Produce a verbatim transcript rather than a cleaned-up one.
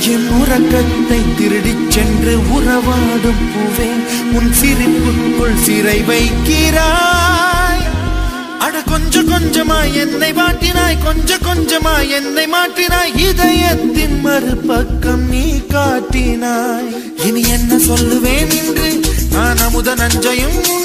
என் உறக்கத்தை திருடிச் சென்று உறவாடும் பூவே உன் சிரிப்புக்குள் சிறை வைக்கிறாய். அட கொஞ்ச கொஞ்சமா என்னை வாட்டினாய், கொஞ்ச கொஞ்சமா என்னை மாற்றினாய், இதயத்தின் மறுபக்கம் நீ காட்டினாய். இனி என்ன சொல்லுவேன் என்று நான் அமுத நஞ்சையும்